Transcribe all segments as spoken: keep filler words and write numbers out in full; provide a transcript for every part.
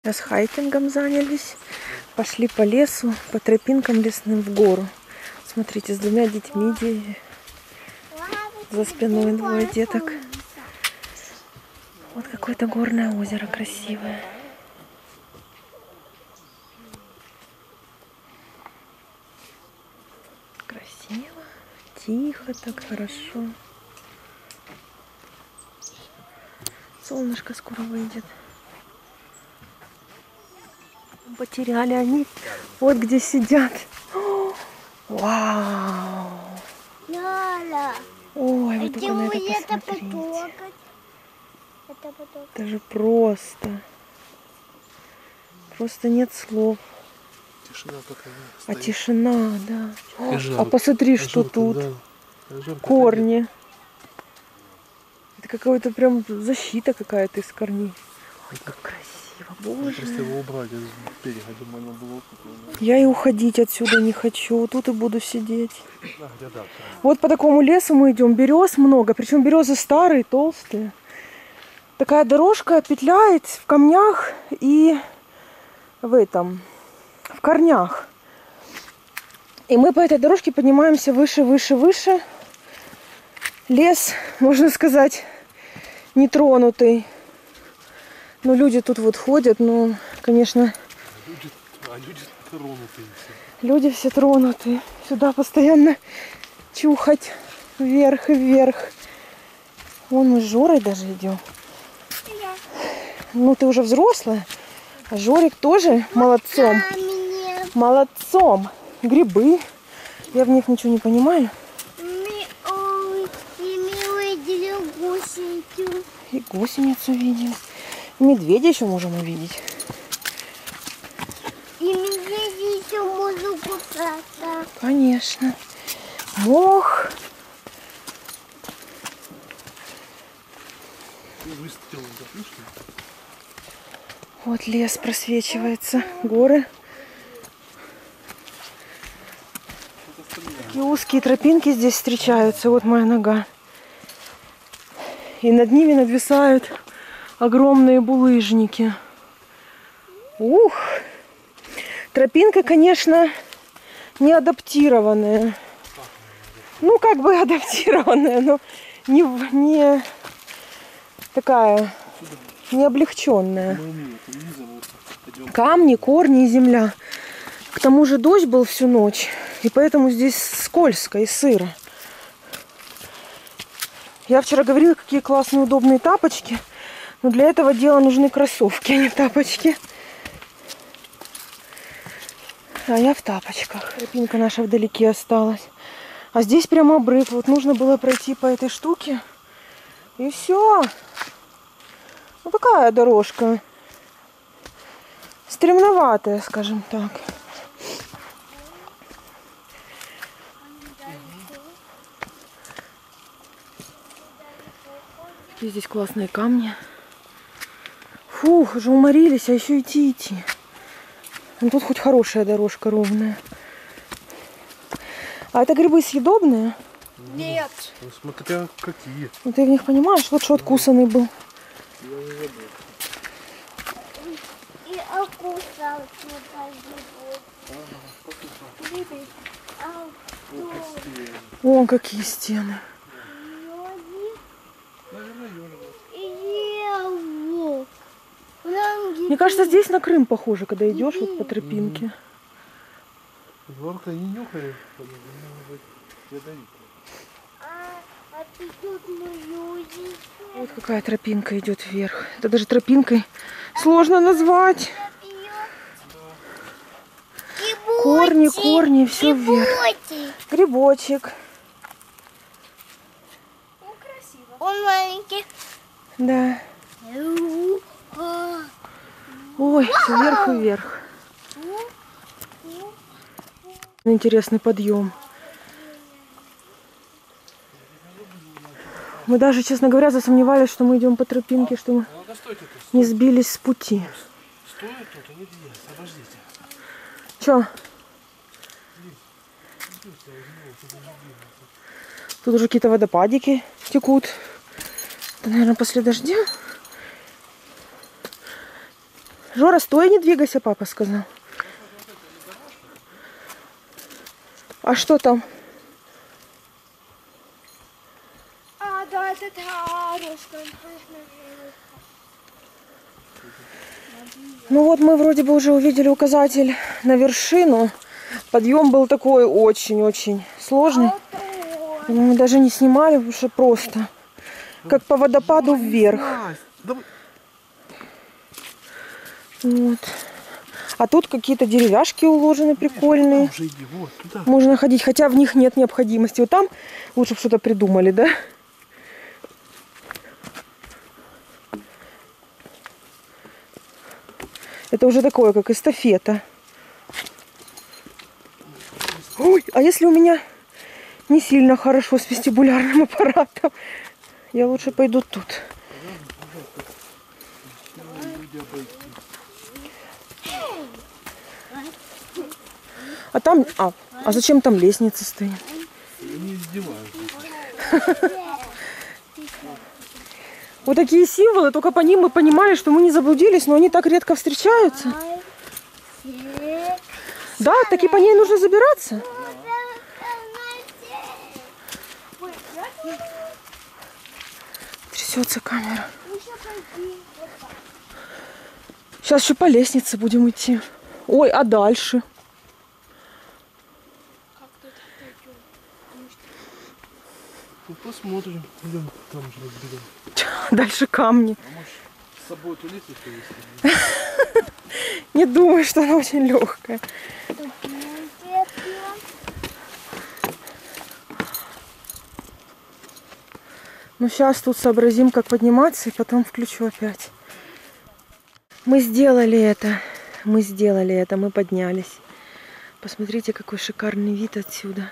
С хайкингом занялись. Пошли по лесу, по тропинкам лесным в гору. Смотрите, с двумя детьми. За спиной двое деток. Вот какое-то горное озеро красивое. Красиво, тихо, так хорошо. Солнышко скоро выйдет. Потеряли они. Вот где сидят. О, вау! Ой, вот только на это посмотреть. Это, это же просто. Просто нет слов. Тишина такая. А тишина, да. О, жар, а посмотри, а что жарко, тут. Да. Корни. Это какая-то прям защита какая-то из корней. Ой, как красиво, боже. Просто его убрали с берега, думаю, было. Я и уходить отсюда не хочу. Тут и буду сидеть. Да, да, да. Вот по такому лесу мы идем. Берез много. Причем березы старые, толстые. Такая дорожка петляет в камнях и в этом, в корнях. И мы по этой дорожке поднимаемся выше, выше, выше. Лес, можно сказать, нетронутый. Но люди тут вот ходят, ну, конечно... Люди, а люди тронутые все. Люди все тронутые. Сюда постоянно чухать вверх и вверх. Вон мы с Жорой даже идем. Ну, ты уже взрослая. А Жорик тоже молодцом. Молодцом. Грибы. Я в них ничего не понимаю. И гусеницу видели. И медведя еще можем увидеть. И медведя еще можно купаться. Конечно. Мох. Вот лес просвечивается. Горы. Такие узкие тропинки здесь встречаются. Вот моя нога. И над ними нависают огромные булыжники. Ух! Тропинка, конечно, не адаптированная. Ну, как бы адаптированная, но не, не такая, не облегченная. Камни, корни и земля. К тому же дождь был всю ночь, и поэтому здесь скользко и сыро. Я вчера говорила, какие классные удобные тапочки. Но для этого дела нужны кроссовки, а не тапочки. А я в тапочках. Тропинка наша вдалеке осталась. А здесь прямо обрыв. Вот нужно было пройти по этой штуке. И все. Ну такая дорожка. Стремноватая, скажем так. Какие здесь классные камни. Фух, уже уморились, а еще идти, идти. Ну, тут хоть хорошая дорожка ровная. А это грибы съедобные? Нет. Ну, смотря какие. Ну, ты в них понимаешь? Вот что откусанный был. Я не забыл. И окусал. Вон какие стены. Мне кажется, здесь на Крым похоже, когда идешь вот по тропинке. Горка не нюхает. Вот какая тропинка идет вверх. Это даже тропинкой сложно назвать. Корни, корни, все вверх. Грибочек. Он маленький. Да. Ой, все вверх и вверх. Интересный подъем. Мы даже, честно говоря, засомневались, что мы идем по тропинке, что мы не сбились с пути. Че? Тут уже какие-то водопадики текут. Это, наверное, после дождя. Жора, стой, не двигайся, папа сказал. А что там? А, да, это дорожка. Ну вот мы вроде бы уже увидели указатель на вершину. Подъем был такой очень-очень сложный. Мы даже не снимали, потому что просто как по водопаду вверх. Вот. А тут какие-то деревяшки уложены прикольные. Можно ходить, хотя в них нет необходимости. Вот там лучше бы что-то придумали, да? Это уже такое, как эстафета. Ой, а если у меня не сильно хорошо с вестибулярным аппаратом, я лучше пойду тут. А там, а, а зачем там лестница стоит? Не издеваются. Вот такие символы, только по ним мы понимали, что мы не заблудились, но они так редко встречаются. Да, таки по ней нужно забираться. Трясется камера. Сейчас еще по лестнице будем идти. Ой, а дальше? Ну, посмотрим. Идем там же разберем. Дальше камни. А может с собой эту лестницу вести? Не думаю, что она очень легкая. Ну, сейчас тут сообразим, как подниматься, и потом включу опять. Мы сделали это. Мы сделали это. Мы поднялись. Посмотрите, какой шикарный вид отсюда.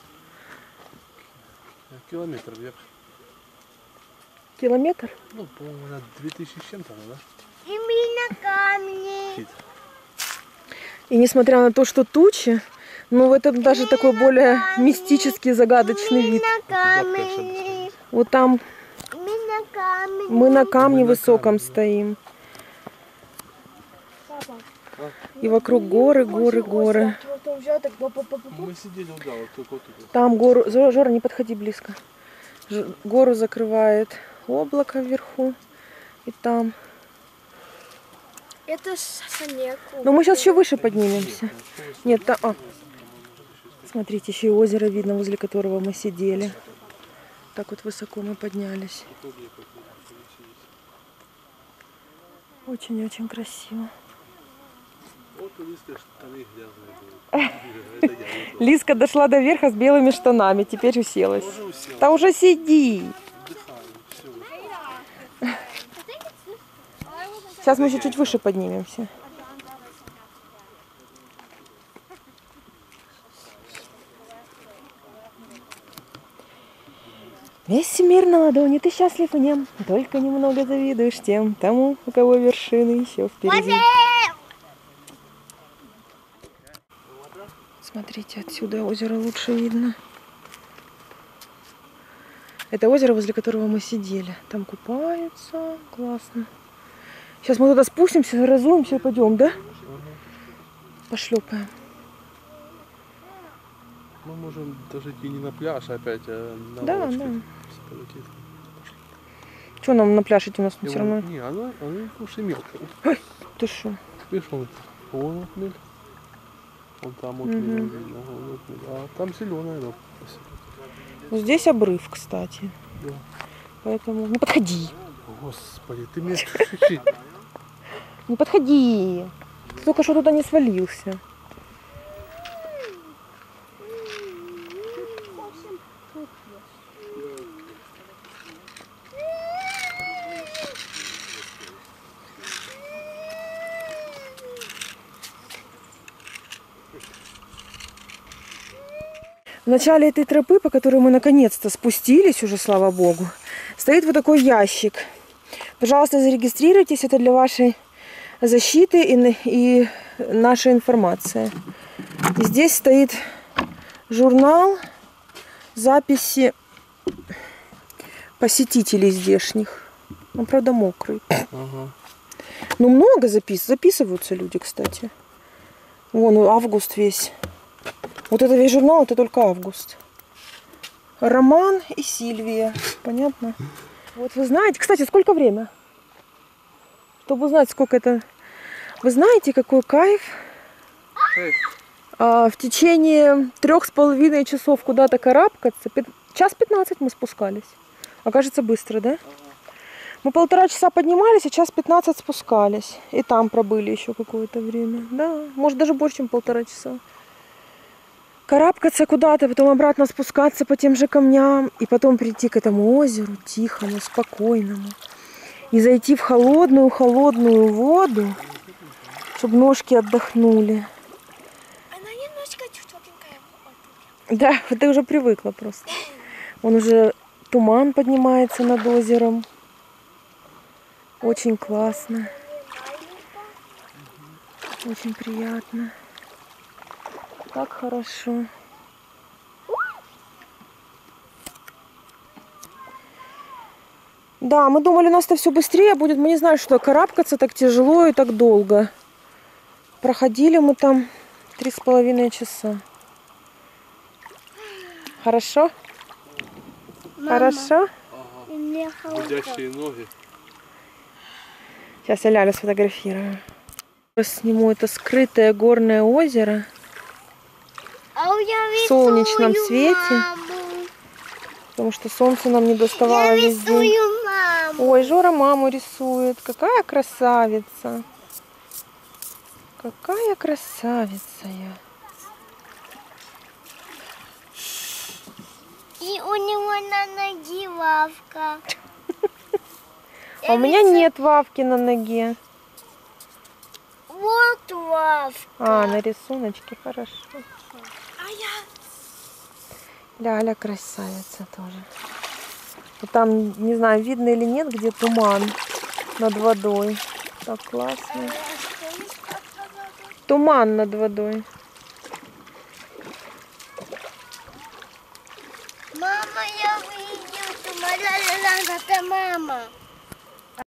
Километр вверх. Километр? Ну, по-моему, на две тысячи с чем-то, да? Именно камни. И несмотря на то, что тучи, ну, это даже такой более мистический, загадочный вид. Камни. Вот там Именно камни. мы на камне высоком стоим. И вокруг горы, горы, горы. Мы сидели, да, вот только вот тут. Там гору... Жора, не подходи близко. Ж- Гору закрывает облако вверху. И там. Это Санеку. Но мы сейчас еще выше поднимемся. Нет, там... А. Смотрите, еще и озеро видно, возле которого мы сидели. Так вот высоко мы поднялись. Очень-очень красиво. Вот у Лиски штаны грязные были. Лиска дошла до верха с белыми штанами, теперь уселась. Тоже усел. Да уже сиди. Отдыхаем, все. Сейчас мы еще чуть выше поднимемся. Весь мир на ладони, ты счастлив в нем, только немного завидуешь тем, тому, у кого вершины еще впереди. Смотрите, отсюда озеро лучше видно. Это озеро, возле которого мы сидели. Там купаются, классно. Сейчас мы туда спустимся, разуемся и пойдем, да? Пошлепаем. Мы можем даже идти не на пляж, а опять а на Да, лодочке. да. Полетит. Что нам на пляж идти, у нас И все вон- равно? Не, она, она уж и мелкая. Ой, ты что? Видишь, вон, вон вот мель. Вон там вот Мгм. мель, видно, вон вот мель. А там зеленая, да. Ну, здесь обрыв, кстати. Да. Поэтому не подходи. Господи, ты меня чуть-чуть. Не подходи. Ты только что туда не свалился. В начале этой тропы, по которой мы наконец-то спустились, уже слава богу, стоит вот такой ящик. Пожалуйста, зарегистрируйтесь, это для вашей защиты и, и наша информация. И здесь стоит журнал, записи посетителей здешних. Он, правда, мокрый. Ага. Ну, много запис... записываются люди, кстати. Вон, август весь. Вот это весь журнал, это только август. Роман и Сильвия. Понятно? Вот вы знаете... Кстати, сколько время? Чтобы узнать, сколько это... Вы знаете, какой кайф? А, в течение трех с половиной часов куда-то карабкаться. Час пятнадцать мы спускались. Окажется, быстро, да? Мы полтора часа поднимались, а час пятнадцать спускались. И там пробыли еще какое-то время. Да, может даже больше, чем полтора часа. Карабкаться куда-то, потом обратно спускаться по тем же камням. И потом прийти к этому озеру, тихому, спокойному. И зайти в холодную-холодную воду, чтобы ножки отдохнули. Она немножко чуть-чутенькая. Да, ты уже привыкла просто. Вон уже туман поднимается над озером. Очень классно. Очень приятно. Так хорошо. Да, мы думали, у нас-то все быстрее будет. Мы не знали, что карабкаться так тяжело и так долго. Проходили мы там три с половиной часа. Хорошо? Мама. Хорошо? И мне холодно. Гудящие ноги. Сейчас я Лялю сфотографирую. Сниму это скрытое горное озеро А я в солнечном рисую свете, маму. потому что солнце нам не доставало Я весь день. рисую маму. Ой, Жора маму рисует. Какая красавица. Какая красавица я. И у него на ноге лавка. А у меня нет Вавки на ноге. Вот лавка. А, на рисуночке, хорошо. А я... Ляля красавица тоже. Вот там, не знаю, видно или нет, где туман над водой. Так классно. Туман над водой. Мама, я видела, что моя это мама.